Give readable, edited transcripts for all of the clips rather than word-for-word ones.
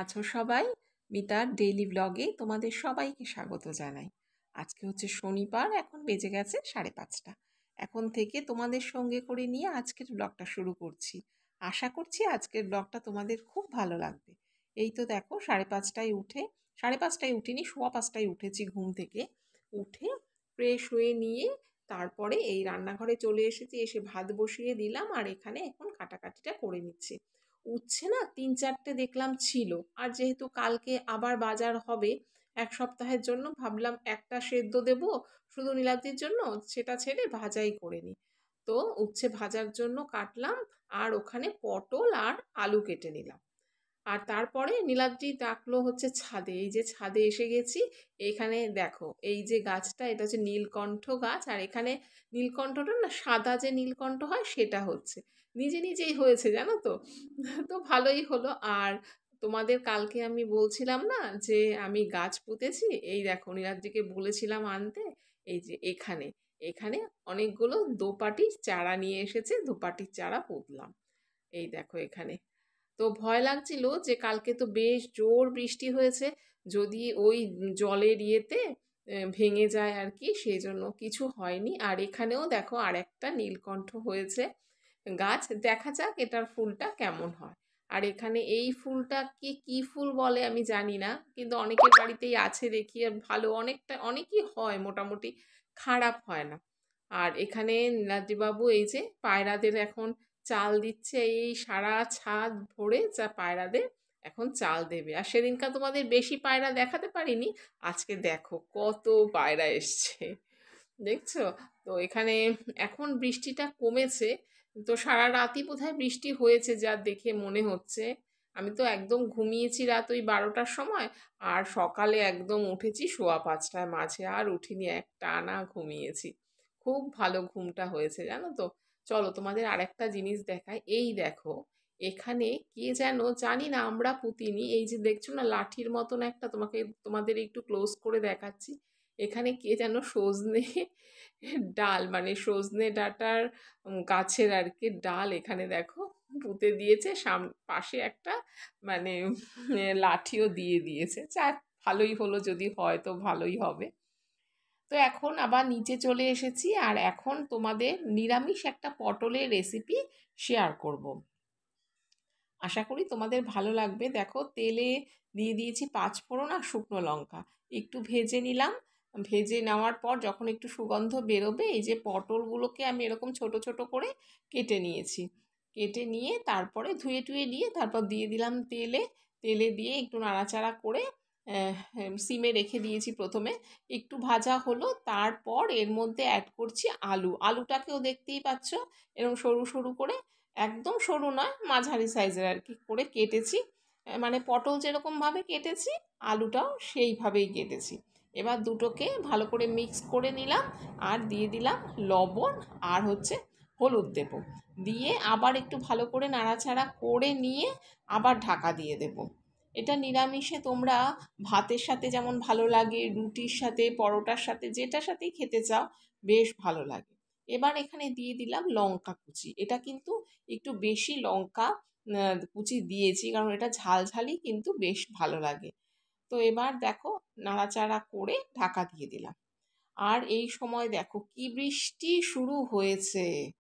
আছো সবাই? মিতার ডেইলি ব্লগে তোমাদের সবাইকে স্বাগত জানাই। আজকে হচ্ছে শনিবার, এখন বেজে গেছে 5:30। এখন থেকে তোমাদের সঙ্গে করে নিয়ে আজকের ব্লগটা শুরু করছি। আশা করছি আজকের ব্লগটা তোমাদের খুব ভালো লাগবে। এই তো দেখো 5:30টায় উঠে, 5:30টায় উঠিনি, 5:15টায় উঠেছি ঘুম থেকে। উঠে ফ্রেশ হয়ে নিয়ে তারপরে এই রান্নাঘরে চলে এসেছি, এসে ভাত বসিয়ে দিলাম আর এখানে এখন কাটাকাটিটা করে নিচ্ছি। উচ্ছে না 3-4টে দেখলাম ছিল, আর যেহেতু কালকে আবার বাজার হবে 1 সপ্তাহের জন্য, ভাবলাম একটা সেদ্ধ দেব শুধু নীলাদ্রির জন্য, সেটা ছেড়ে ভাজাই করে নিই। তো উচ্ছে ভাজার জন্য কাটলাম, আর ওখানে পটল আর আলু কেটে নিলাম। আর তারপরে নীলাদ্রি ডাকলো হচ্ছে ছাদে, এই যে ছাদে এসে গেছি। এখানে দেখো এই যে গাছটা, এটা হচ্ছে নীলকণ্ঠ গাছ, আর এখানে নীলকণ্ঠটা না সাদা যে নীলকণ্ঠ হয় সেটা হচ্ছে, নিজে নিজেই হয়েছে জানো তো। তো ভালোই হলো। আর তোমাদের কালকে আমি বলছিলাম না যে আমি গাছ পুঁতেছি, এই দেখো নীলাদ্রিকে বলেছিলাম আনতে, এই যে এখানে এখানে অনেকগুলো দোপাটির চারা নিয়ে এসেছে, দোপাটির চারা পুঁতলাম। এই দেখো এখানে। তো ভয় লাগছিল যে কালকে তো বেশ জোর বৃষ্টি হয়েছে, যদি ওই জলের ইয়েতে ভেঙে যায় আর কি, সেই জন্য কিছু হয়নি। আর এখানেও দেখো আর একটা নীলকণ্ঠ হয়েছে গাছ, দেখা যাক এটার ফুলটা কেমন হয়। আর এখানে এই ফুলটা কি ফুল বলে আমি জানি না, কিন্তু অনেকের বাড়িতেই আছে দেখি, আর ভালো অনেকই হয়, মোটামুটি খারাপ হয় না। আর এখানে নীলাদ্রিবাবু এই যে পায়রাদের এখন চাল দিচ্ছে, এই সারা ছাদ ভরে যা পায়রাদের এখন চাল দেবে। আর সেদিনকার তোমাদের বেশি পায়রা দেখাতে পারিনি, আজকে দেখো কত পায়রা এসছে, দেখছো? তো এখানে এখন বৃষ্টিটা কমেছে, তো সারা রাতই বোধহয় বৃষ্টি হয়েছে যা দেখে মনে হচ্ছে। আমি তো একদম ঘুমিয়েছি রাত ওই 12টার সময়, আর সকালে একদম উঠেছি 5:15টায়, মাঝে আর উঠিনি, একটানা ঘুমিয়েছি। খুব ভালো ঘুমটা হয়েছে জানো তো। চলো তোমাদের আরেকটা জিনিস দেখাই, এই দেখো এখানে কে যেন জানি না, আমরা পুঁতিনি, এই যে দেখছো না লাঠির মতন একটা, তোমাদের একটু ক্লোজ করে দেখাচ্ছি। এখানে কে যেন সজনে ডাল, মানে সজনে ডাঁটার গাছের আর কি ডাল এখানে দেখো পুঁতে দিয়েছে, পাশে একটা মানে লাঠিও দিয়ে দিয়েছে। যাক ভালোই হলো, যদি হয় তো ভালোই হবে। তো এখন আবার নিচে চলে এসেছি, আর এখন তোমাদের নিরামিষ একটা পটলের রেসিপি শেয়ার করব। আশা করি তোমাদের ভালো লাগবে। দেখো তেলে দিয়ে দিয়েছি 5 ফোড়ন আর শুকনো লঙ্কা, একটু ভেজে নিলাম। ভেজে নেওয়ার পর যখন একটু সুগন্ধ বেরোবে, এই যে পটলগুলোকে আমি এরকম ছোট ছোট করে কেটে নিয়েছি। কেটে নিয়ে তারপরে ধুয়ে টুয়ে নিয়ে তারপর দিয়ে দিলাম তেলে। তেলে দিয়ে একটু নাড়াচাড়া করে সিমে রেখে দিয়েছি প্রথমে। একটু ভাজা হলো, তারপর এর মধ্যে অ্যাড করছি আলুটাকেও দেখতেই পাচ্ছ এরকম সরু সরু করে, একদম সরু নয়, মাঝারি সাইজের আর কি করে কেটেছি। মানে পটল যেরকমভাবে কেটেছি আলুটাও সেইভাবেই কেটেছি। এবার দুটোকে ভালো করে মিক্স করে নিলাম, আর দিয়ে দিলাম লবণ, আর হচ্ছে হলুদ দেব। দিয়ে আবার একটু ভালো করে নাড়াচাড়া করে নিয়ে আবার ঢাকা দিয়ে দেব। এটা নিরামিষে তোমরা ভাতের সাথে যেমন ভালো লাগে, রুটির সাথে, পরোটার সাথে, যেটার সাথেই খেতে চাও বেশ ভালো লাগে। এবার এখানে দিয়ে দিলাম লঙ্কা কুচি, এটা কিন্তু একটু বেশি লঙ্কা কুচি দিয়েছি, কারণ এটা ঝালঝালি কিন্তু বেশ ভালো লাগে। তো এবার দেখো নাড়াচাড়া করে ঢাকা দিয়ে দিলাম। আর এই সময় দেখো কি বৃষ্টি শুরু হয়েছে।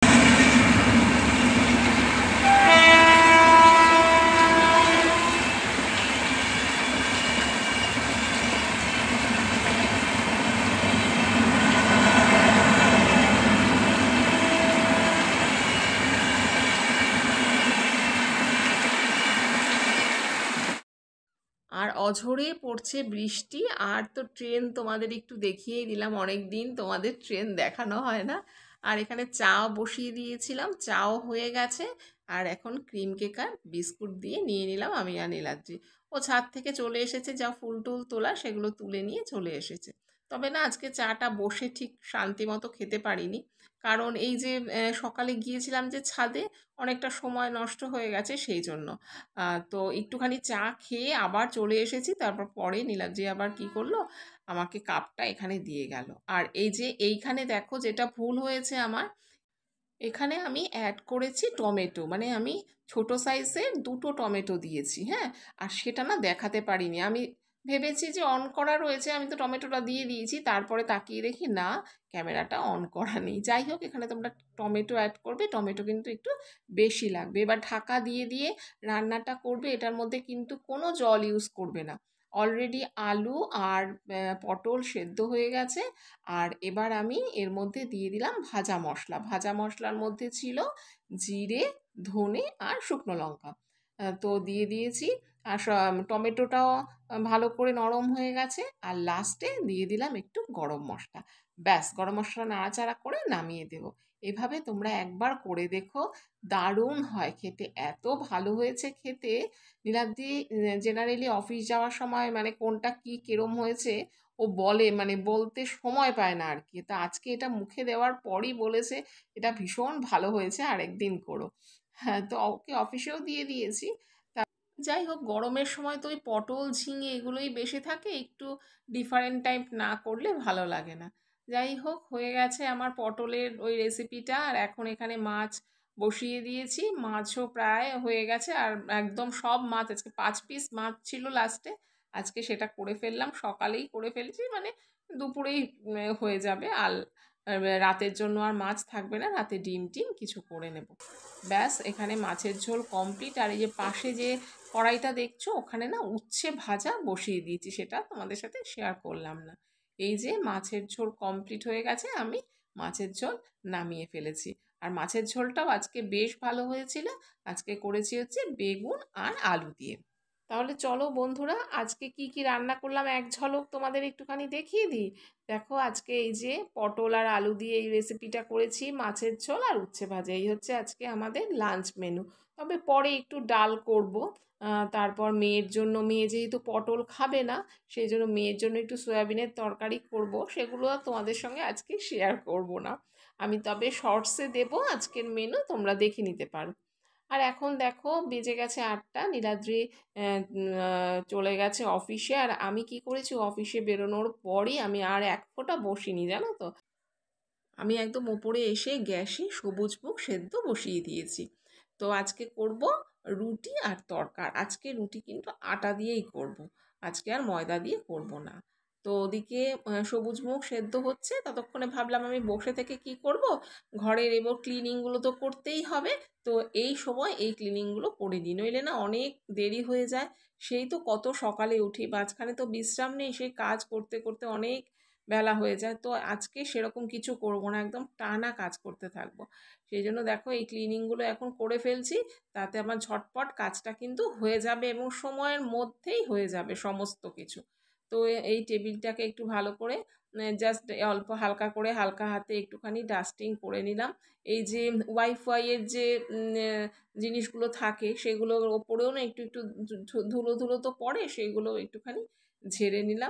আর অঝরে পড়ছে বৃষ্টি, আর তো ট্রেন তোমাদের একটু দেখিয়েই দিলাম, অনেক দিন তোমাদের ট্রেন দেখানো হয় না। আর এখানে চাও বসিয়ে দিয়েছিলাম, চাও হয়ে গেছে। আর এখন ক্রিম কেক আর বিস্কুট দিয়ে নিয়ে নিলাম আমি আর নীলাদ্রি। ও ছাদ থেকে চলে এসেছে, যা ফুল টুল তোলা সেগুলো তুলে নিয়ে চলে এসেছে। তবে না আজকে চাটা বসে ঠিক শান্তি মতো খেতে পারিনি, কারণ এই যে সকালে গিয়েছিলাম যে ছাদে, অনেকটা সময় নষ্ট হয়ে গেছে সেই জন্য। তো একটুখানি চা খেয়ে আবার চলে এসেছি, তারপর পরে নীলাদ্রি আবার কি করলো, আমাকে কাপটা এখানে দিয়ে গেল। আর এই যে এইখানে দেখো যেটা ভুল হয়েছে আমার, এখানে আমি অ্যাড করেছি টমেটো, মানে আমি ছোট সাইজের 2টো টমেটো দিয়েছি, হ্যাঁ। আর সেটা না দেখাতে পারিনি, আমি ভেবেছি যে অন করা রয়েছে, আমি তো টমেটোটা দিয়ে দিয়েছি, তারপরে তাকিয়ে দেখি না, ক্যামেরাটা অন করা নেই। যাই হোক, এখানে তোমরা টমেটো অ্যাড করবে, টমেটো কিন্তু একটু বেশি লাগবে। এবার ঢাকা দিয়ে দিয়ে রান্নাটা করবে, এটার মধ্যে কিন্তু কোনো জল ইউজ করবে না। অলরেডি আলু আর পটল সেদ্ধ হয়ে গেছে। আর এবার আমি এর মধ্যে দিয়ে দিলাম ভাজা মশলা। ভাজা মশলার মধ্যে ছিল জিরে, ধনে আর শুকনো লঙ্কা। তো দিয়ে দিয়েছি। আর টমেটোটাও ভালো করে নরম হয়ে গেছে। আর লাস্টে দিয়ে দিলাম একটু গরম মশলা। ব্যাস, গরম মশলা নাড়াচাড়া করে নামিয়ে দেবো। এভাবে তোমরা একবার করে দেখো, দারুণ হয় খেতে, এত ভালো হয়েছে খেতে। নীলাদ্রি জেনারেলি অফিস যাওয়ার সময় মানে কোনটা কি কিরম হয়েছে ও বলে, মানে বলতে সময় পায় না আর কি। তা আজকে এটা মুখে দেওয়ার পরই বলেছে এটা ভীষণ ভালো হয়েছে, আরেকদিন করো। হ্যাঁ, তো ওকে অফিসেও দিয়ে দিয়েছি। যাই হোক, গরমের সময় তো ওই পটল ঝিঙে এগুলোই বেশি থাকে, একটু ডিফারেন্ট টাইপ না করলে ভালো লাগে না। যাই হোক, হয়ে গেছে আমার পটলের ওই রেসিপিটা। আর এখন এখানে মাছ বসিয়ে দিয়েছি, মাছও প্রায় হয়ে গেছে। আর একদম সব মাছ, আজকে 5 পিস মাছ ছিল লাস্টে, আজকে সেটা করে ফেললাম, সকালেই করে ফেলছি, মানে দুপুরেই হয়ে যাবে। আর রাতের জন্য আর মাছ থাকবে না, রাতে ডিম টিম কিছু করে নেব। ব্যাস, এখানে মাছের ঝোল কমপ্লিট। আর এই যে পাশে যে কড়াইটা দেখছো, ওখানে না উচ্ছে ভাজা বসিয়ে দিয়েছি, সেটা তোমাদের সাথে শেয়ার করলাম না। এই যে মাছের ঝোল কমপ্লিট হয়ে গেছে, আমি মাছের ঝোল নামিয়ে ফেলেছি। আর মাছের ঝোলটাও আজকে বেশ ভালো হয়েছিল। আজকে করেছি হচ্ছে বেগুন আর আলু দিয়ে। তাহলে চলো বন্ধুরা, আজকে কি কি রান্না করলাম এক ঝলক তোমাদের একটুখানি দেখিয়ে দিই। দেখো, আজকে এই যে পটল আর আলু দিয়ে এই রেসিপিটা করেছি, মাছের ঝোল আর উচ্ছে ভাজা, এই হচ্ছে আজকে আমাদের লাঞ্চ মেনু। তবে পরে একটু ডাল করব। তারপর মেয়ের জন্য, মেয়ে যেহেতু পটল খাবে না, সেই জন্য মেয়ের জন্য একটু সয়াবিনের তরকারি করব, সেগুলো আর তোমাদের সঙ্গে আজকে শেয়ার করব না। আমি তবে শর্টসে দেবো আজকের মেনু, তোমরা দেখে নিতে পারো। আর এখন দেখো বেজে গেছে 8টা, নীলাদ্রি চলে গেছে অফিসে। আর আমি কি করেছি, অফিসে বেরোনোর পরই আমি আর এক ফোঁটা বসিনি, জানো তো। আমি একদম ওপরে এসে গ্যাসে সবুজ মুগ সেদ্ধ বসিয়ে দিয়েছি। তো আজকে করব রুটি আর তরকার। আজকে রুটি কিন্তু আটা দিয়েই করব, আজকে আর ময়দা দিয়ে করব না। তো ওদিকে সবুজ মুগ সেদ্ধ হচ্ছে, ততক্ষণে ভাবলাম আমি বসে থেকে কি করব, ঘরের এবার ক্লিনিংগুলো তো করতেই হবে। তো এই সময় এই ক্লিনিংগুলো করে দিই, নইলে না অনেক দেরি হয়ে যায়। সেই তো কত সকালে উঠি, মাঝখানে তো বিশ্রাম নেই, সেই কাজ করতে করতে অনেক বেলা হয়ে যায়। তো আজকে সেরকম কিছু করব না, একদম টানা কাজ করতে থাকবো। সেই জন্য দেখো এই ক্লিনিংগুলো এখন করে ফেলছি, তাতে আমার ঝটপট কাজটা কিন্তু হয়ে যাবে এবং সময়ের মধ্যেই হয়ে যাবে সমস্ত কিছু। তো এই টেবিলটাকে একটু ভালো করে জাস্ট অল্প হালকা করে, হালকা হাতে একটুখানি ডাস্টিং করে নিলাম। এই যে ওয়াইফাইয়ের যে জিনিসগুলো থাকে, সেগুলোর ওপরেও না একটু একটু ধুলো ধুলো তো পড়ে, সেগুলো একটুখানি ঝেড়ে নিলাম।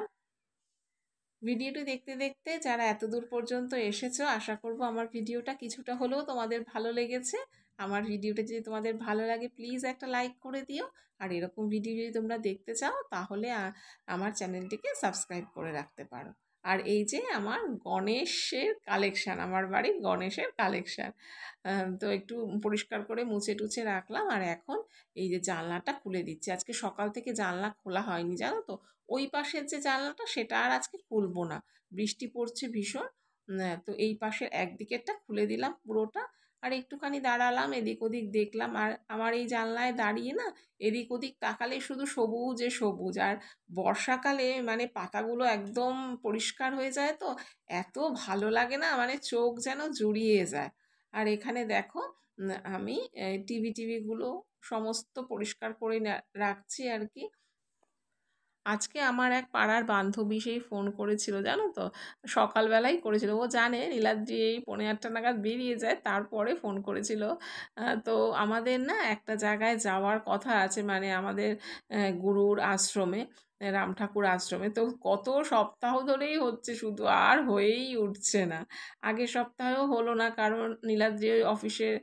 ভিডিওটি দেখতে দেখতে যারা এতদূর পর্যন্ত এসেছো, আশা করব আমার ভিডিওটা কিছুটা হলেও তোমাদের ভালো লেগেছে। আমার ভিডিওটা যদি তোমাদের ভালো লাগে, প্লিজ একটা লাইক করে দিও। আর এরকম ভিডিও যদি তোমরা দেখতে চাও, তাহলে আমার চ্যানেলটিকে সাবস্ক্রাইব করে রাখতে পারো। আর এই যে আমার গণেশের কালেকশান, আমার বাড়ির গণেশের কালেকশান, তো একটু পরিষ্কার করে মুছে টুছে রাখলাম। আর এখন এই যে জানলাটা খুলে দিচ্ছি, আজকে সকাল থেকে জানলা খোলা হয়নি, জানো তো। ওই পাশের যে জানলাটা, সেটা আর আজকে খুলবো না, বৃষ্টি পড়ছে ভীষণ। তো এই পাশের একদিকেরটা খুলে দিলাম পুরোটা। আর একটুখানি দাঁড়ালাম, এদিক ওদিক দেখলাম। আর আমার এই জানলায় দাঁড়িয়ে না এদিক ওদিক তাকালে শুধু সবুজে সবুজ। আর বর্ষাকালে মানে পাতাগুলো একদম পরিষ্কার হয়ে যায়, তো এত ভালো লাগে না, মানে চোখ যেন জুড়িয়ে যায়। আর এখানে দেখো আমি টিভিগুলো সমস্ত পরিষ্কার করে রাখছি আর কি। আজকে আমার এক পাড়ার বান্ধবী সেই ফোন করেছিল, জানো তো, সকালবেলাই করেছিল। ও জানে নীলাদ্রি এই 8:45 নাগাদ বেরিয়ে যায়, তারপরে ফোন করেছিল। তো আমাদের না একটা জায়গায় যাওয়ার কথা আছে, মানে আমাদের গুরুর আশ্রমে। রাম ঠাকুর আশ্রমে। তো কত সপ্তাহ ধরেই হচ্ছে শুধু, আর হয়েই উঠছে না। আগের সপ্তাহেও হলো না, কারণ নীলাদ্রি ওই অফিসের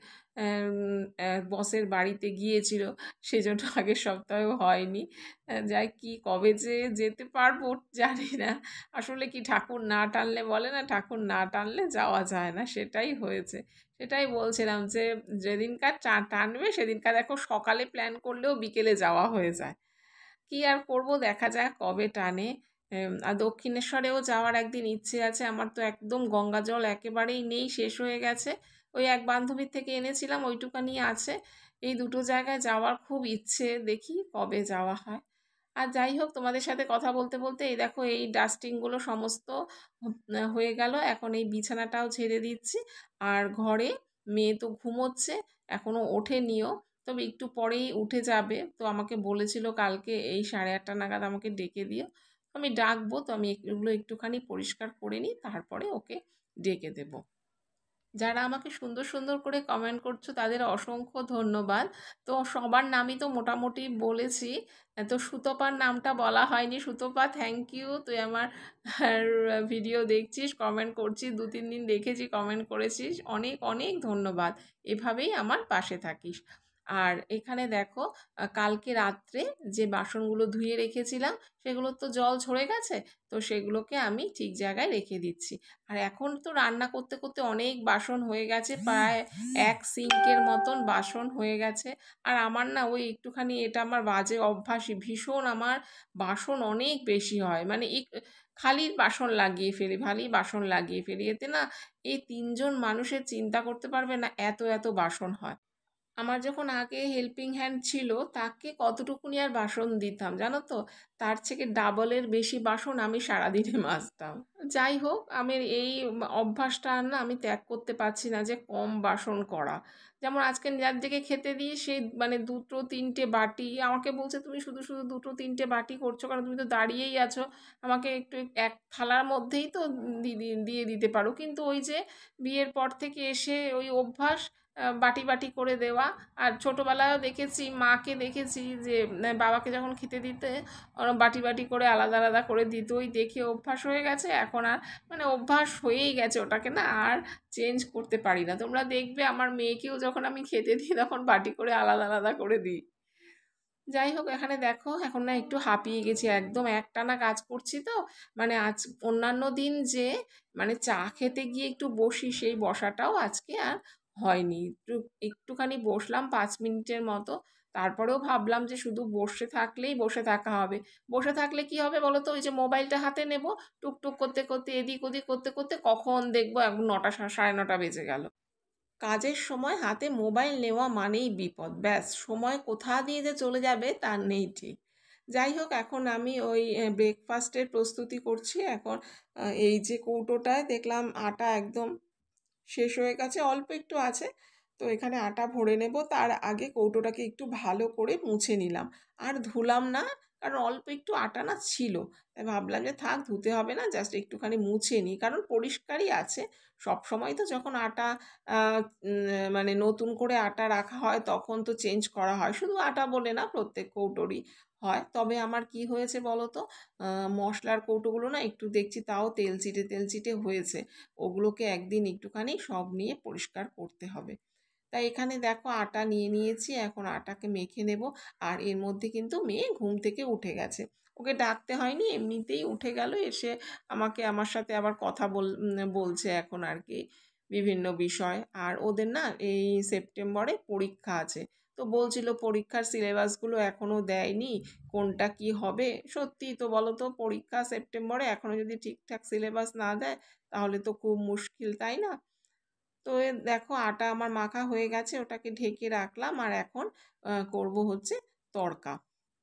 বসের বাড়িতে গিয়েছিল, সেজন্য আগের সপ্তাহেও হয়নি। যাই কি কবে যে যেতে পারবো জানি না। আসলে কি ঠাকুর না টানলে, বলে না ঠাকুর না টানলে যাওয়া যায় না, সেটাই হয়েছে। সেটাই বলছিলাম যে যেদিনকার টানবে সেদিনকার দেখো সকালে প্ল্যান করলেও বিকেলে যাওয়া হয়ে যায়। কি আর করব, দেখা যাক কবে টানে। আর দক্ষিণেশ্বরেও যাওয়ার একদিন ইচ্ছে আছে আমার, তো একদম গঙ্গা জল একেবারেই নেই, শেষ হয়ে গেছে। ওই এক বান্ধবীর থেকে এনেছিলাম, ওইটুকানি আছে। এই দুটো জায়গায় যাওয়ার খুব ইচ্ছে, দেখি কবে যাওয়া হয়। আর যাই হোক, তোমাদের সাথে কথা বলতে বলতে এই দেখো এই ডাস্টিংগুলো সমস্ত হয়ে গেল। এখন এই বিছানাটাও ঝেড়ে দিচ্ছি। আর ঘরে মেয়ে তো ঘুমোচ্ছে, এখনও ওঠেনিও, তবে একটু পরেই উঠে যাবে। তো আমাকে বলেছিল কালকে এই 8:30 নাগাদ আমাকে ডেকে দিও। আমি ডাকবো, তো আমি এগুলো একটুখানি পরিষ্কার করে নিই, তারপরে ওকে ডেকে দেবো। যারা আমাকে সুন্দর সুন্দর করে কমেন্ট করছো তাদের অসংখ্য ধন্যবাদ। তো সবার নামই তো মোটামুটি বলেছি, তো সুতপার নামটা বলা হয়নি। সুতপা, থ্যাংক ইউ, তুই আমার ভিডিও দেখছিস, কমেন্ট করছিস, 2-3 দিন দেখেছি, কমেন্ট করেছিস, অনেক অনেক ধন্যবাদ। এভাবেই আমার পাশে থাকিস। আর এখানে দেখো, কালকে রাত্রে যে বাসনগুলো ধুয়ে রেখেছিলাম সেগুলো তো জল ঝরে গেছে, তো সেগুলোকে আমি ঠিক জায়গায় রেখে দিচ্ছি। আর এখন তো রান্না করতে করতে অনেক বাসন হয়ে গেছে, প্রায় এক সিঙ্কের মতন বাসন হয়ে গেছে। আর আমার না ওই একটুখানি, এটা আমার বাজে অভ্যাসই, ভীষণ আমার বাসন অনেক বেশি হয়, মানে খালি বাসন লাগিয়ে ফেলি, খালি বাসন লাগিয়ে ফেলি। এতে না এই 3জন মানুষের চিন্তা করতে পারবে না, এত এত বাসন হয়। আমার যখন আগে হেল্পিং হ্যান্ড ছিল, তাকে কতটুকুনি আর বাসন দিতাম জানো তো, তার থেকে ডাবলের বেশি বাসন আমি সারাদিনে মাজতাম। যাই হোক, আমি এই অভ্যাসটা আর না আমি ত্যাগ করতে পারছি না, যে কম বাসন করা। যেমন আজকে যার দিকে খেতে দিয়ে সেই মানে 2-3টে বাটি আমাকে বলছে, তুমি শুধু শুধু 2-3টে বাটি করছো, কারণ তুমি তো দাঁড়িয়েই আছো, আমাকে একটু এক থালার মধ্যেই তো দিয়ে দিতে পারো। কিন্তু ওই যে বিয়ের পর থেকে এসে ওই অভ্যাস, বাটি বাটি করে দেওয়া। আর ছোটোবেলায়ও দেখেছি, মাকে দেখেছি যে বাবাকে যখন খেতে দিতে ওরা বাটি বাটি করে আলাদা আলাদা করে দিত, ওই দেখে অভ্যাস হয়ে গেছে। এখন আর মানে অভ্যাস হয়েই গেছে, ওটাকে না আর চেঞ্জ করতে পারি না। তোমরা দেখবে আমার মেয়েকেও যখন আমি খেতে দিই তখন বাটি করে আলাদা আলাদা করে দিই। যাই হোক, এখানে দেখো এখন না একটু হাঁপিয়ে গেছি, একদম একটানা কাজ করছি তো। মানে আজ অন্যান্য দিন যে মানে চা খেতে গিয়ে একটু বসি, সেই বসাটাও আজকে আর হয়নি। একটুখানি বসলাম 5 মিনিটের মতো, তারপরেও ভাবলাম যে শুধু বসে থাকলেই বসে থাকা হবে। বসে থাকলে কি হবে বলো তো, ওই যে মোবাইলটা হাতে নেব, টুকটুক করতে করতে এদিক ওদিক করতে করতে কখন দেখবো এখন 9টা 9:30 বেজে গেল। কাজের সময় হাতে মোবাইল নেওয়া মানেই বিপদ, ব্যাস সময় কোথা দিয়ে যে চলে যাবে তার নেই ঠিক। যাই হোক, এখন আমি ওই ব্রেকফাস্টের প্রস্তুতি করছি। এখন এই যে কৌটোটায় দেখলাম আটা একদম শেষ হয়ে গেছে, অল্প একটু আছে, তো এখানে আটা ভরে নেব। তার আগে কৌটোটাকে একটু ভালো করে মুছে নিলাম, আর ধুলাম না, কারণ অল্প একটু আটা না ছিল, তাই ভাবলাম যে থাক, ধুতে হবে না, জাস্ট একটুখানি মুছে নিই, কারণ পরিষ্কারই আছে। সব সময় তো যখন আটা মানে নতুন করে আটা রাখা হয় তখন তো চেঞ্জ করা হয়, শুধু আটা বলে না, প্রত্যেক কৌটোরই হয়। তবে আমার কি হয়েছে বলো তো, মশলার কৌটোগুলো না একটু দেখছি তাও তেলচিটে তেলচিটে হয়েছে, ওগুলোকে একদিন একটুখানি সব নিয়ে পরিষ্কার করতে হবে। তাই এখানে দেখো আটা নিয়ে নিয়েছি, এখন আটাকে মেখে নেব। আর এর মধ্যে কিন্তু মেয়ে ঘুম থেকে উঠে গেছে, ওকে ডাকতে হয়নি, এমনিতেই উঠে গেল, এসে আমার সাথে আবার কথা বলছে এখন আর কি, বিভিন্ন বিষয়। আর ওদের না এই সেপ্টেম্বরে পরীক্ষা আছে, তো বলছিল পরীক্ষার সিলেবাসগুলো এখনও দেয়নি, কোনটা কি হবে। সত্যি তো বলো তো, পরীক্ষা সেপ্টেম্বরে, এখনও যদি ঠিকঠাক সিলেবাস না দেয় তাহলে তো খুব মুশকিল, তাই না? তো দেখো আটা আমার মাখা হয়ে গেছে, ওটাকে ঢেকে রাখলাম। আর এখন করব হচ্ছে তড়কা।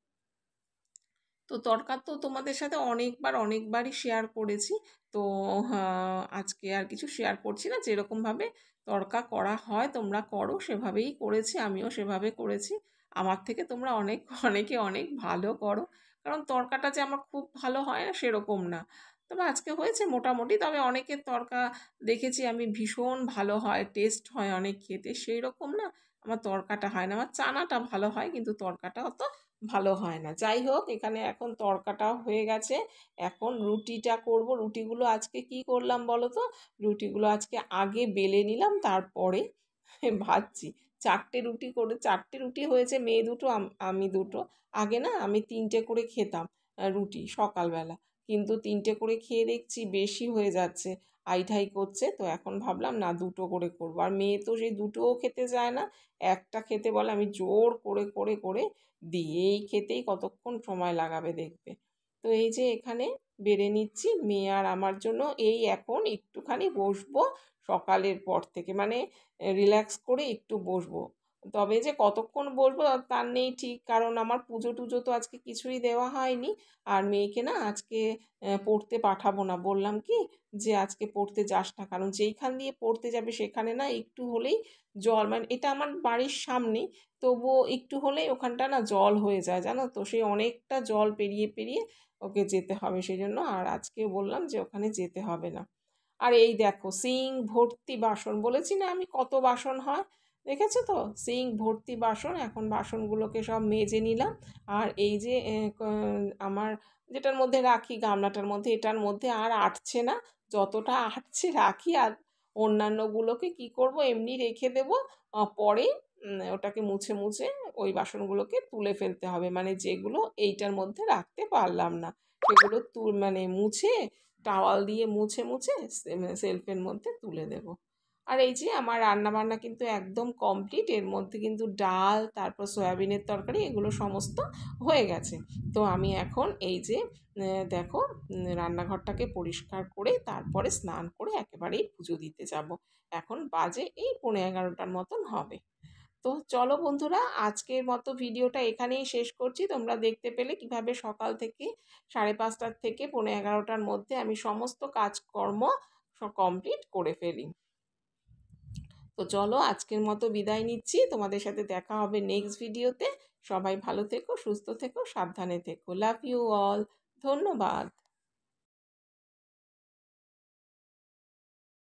তো তড়কা তো তোমাদের সাথে অনেকবারই শেয়ার করেছি, তো আজকে আর কিছু শেয়ার করছি না। যেরকমভাবে তড়কা করা হয় তোমরা করো, সেভাবেই করেছি, আমিও সেভাবে করেছি। আমার থেকে তোমরা অনেকে অনেক ভালো করো, কারণ তড়কাটা যে আমার খুব ভালো হয় না সেরকম না, তবে আজকে হয়েছে মোটামুটি। তবে অনেকের তড়কা দেখেছি আমি ভীষণ ভালো হয়, টেস্ট হয় অনেক খেতে, সেই রকম না আমার তড়কাটা হয় না। আমার চানাটা ভালো হয়, কিন্তু তড়কাটা অত ভালো হয় না। যাই হোক, এখানে এখন তড়কাটাও হয়ে গেছে। এখন রুটিটা করব। রুটিগুলো আজকে কি করলাম বলো তো? রুটিগুলো আজকে আগে বেলে নিলাম, তারপরে ভাজছি। 4টে রুটি করে 4টে রুটি হয়েছে, মেয়ে দুটো আমি দুটো। আগে না আমি 3টে করে খেতাম রুটি সকালবেলা, কিন্তু 3টে করে খেয়ে দেখছি বেশি হয়ে যাচ্ছে, আইঢাই করছে। তো এখন ভাবলাম না, দুটো করে করবো। আর মেয়ে তো সেই দুটোও খেতে চায় না, একটা খেতে বলে। আমি জোর করে করে করে দিই, এই খেতেই কতক্ষণ সময় লাগাবে দেখবে। তো এই যে এখানে বেড়ে নিচ্ছি মেয়ে আর আমার জন্য। এই এখন একটুখানি বসবো, সকালের পর থেকে মানে রিল্যাক্স করে একটু বসবো। তবে যে কতক্ষণ বসবো তার নেই ঠিক, কারণ আমার পুজো টুজো তো আজকে কিছুই দেওয়া হয়নি। আর মেয়েকে না আজকে পড়তে পাঠাবো না, বললাম কি যে আজকে পড়তে যাস না, কারণ যেইখান দিয়ে পড়তে যাবে সেখানে না একটু হলেই জল, মানে এটা আমার বাড়ির সামনেই, তবুও একটু হলেই ওখানটা না জল হয়ে যায়, জানো তো। সেই অনেকটা জল পেরিয়ে পেরিয়ে ওকে যেতে হবে, সেই জন্য আর আজকে বললাম যে ওখানে যেতে হবে না। আর এই দেখো সিঙ্ক ভর্তি বাসন, বলেছি না আমি কত বাসন হয়, দেখেছো তো? সিঙ্ক ভর্তি বাসন। এখন বাসনগুলোকে সব মেজে নিলাম। আর এই যে আমার যেটার মধ্যে রাখি, গামলাটার মধ্যে, এটার মধ্যে আর আটছে না, যতটা আটছে রাখি। আর অন্যান্যগুলোকে কি করব, এমনি রেখে দেব, পরে ওটাকে মুছে মুছে ওই বাসনগুলোকে তুলে ফেলতে হবে, মানে যেগুলো এইটার মধ্যে রাখতে পারলাম না সেগুলো মানে মুছে, টাওয়াল দিয়ে মুছে মুছে সেলফের মধ্যে তুলে দেব। আর এই যে আমার রান্না বান্না কিন্তু একদম কমপ্লিট। এর মধ্যে কিন্তু ডাল, তারপর সয়াবিনের তরকারি, এগুলো সমস্ত হয়ে গেছে। তো আমি এখন এই যে দেখো রান্নাঘরটাকে পরিষ্কার করে তারপরে স্নান করে একেবারেই পুজো দিতে যাব। এখন বাজে এই 11:30টার মতন হবে। তো চলো বন্ধুরা, আজকের মতো ভিডিওটা এখানেই শেষ করছি। তোমরা দেখতে পেলে কিভাবে সকাল থেকে 5:30টার থেকে 11:30টার মধ্যে আমি সমস্ত কাজকর্ম কমপ্লিট করে ফেলি। তো চলো আজকের মতো বিদায় নিচ্ছি, তোমাদের সাথে দেখা হবে নেক্সট ভিডিওতে। সবাই ভালো থেকো, সুস্থ থেকো, সাবধানে থেকো। Love you all. ধন্যবাদ।